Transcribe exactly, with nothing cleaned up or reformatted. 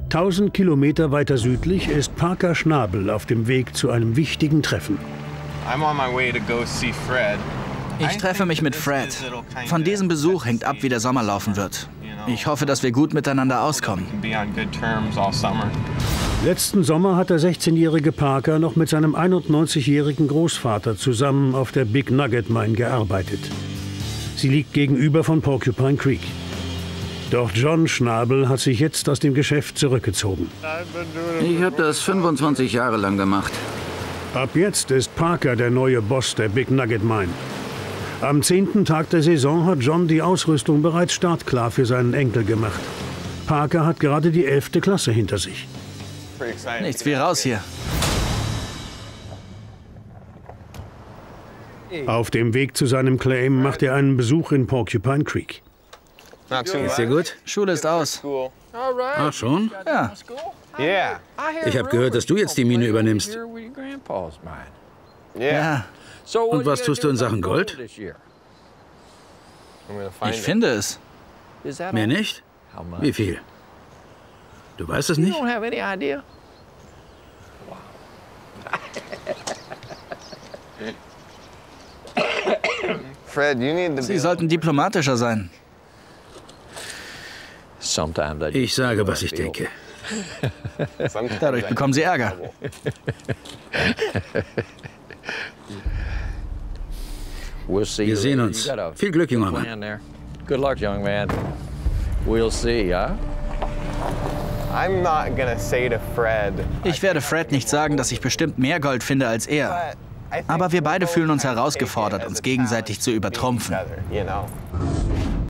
tausend Kilometer weiter südlich ist Parker Schnabel auf dem Weg zu einem wichtigen Treffen. Ich treffe mich mit Fred. Von diesem Besuch hängt ab, wie der Sommer laufen wird. Ich hoffe, dass wir gut miteinander auskommen. Letzten Sommer hat der sechzehnjährige Parker noch mit seinem einundneunzigjährigen Großvater zusammen auf der Big Nugget Mine gearbeitet. Sie liegt gegenüber von Porcupine Creek. Doch John Schnabel hat sich jetzt aus dem Geschäft zurückgezogen. Ich habe das fünfundzwanzig Jahre lang gemacht. Ab jetzt ist Parker der neue Boss der Big Nugget Mine. Am zehnten Tag der Saison hat John die Ausrüstung bereits startklar für seinen Enkel gemacht. Parker hat gerade die elfte Klasse hinter sich. Nichts wie raus hier. Auf dem Weg zu seinem Claim macht er einen Besuch in Porcupine Creek. Ist dir gut? Schule ist aus. Ach schon? Ja. Ich habe gehört, dass du jetzt die Mine übernimmst. Ja. Und was tust du in Sachen Gold? Ich finde es. Mehr nicht? Wie viel? Du weißt es nicht? Sie sollten diplomatischer sein. Ich sage, was ich denke. Dadurch bekommen Sie Ärger. Wir sehen uns. Viel Glück, junger Mann. Ich werde Fred nicht sagen, dass ich bestimmt mehr Gold finde als er. Aber wir beide fühlen uns herausgefordert, uns gegenseitig zu übertrumpfen.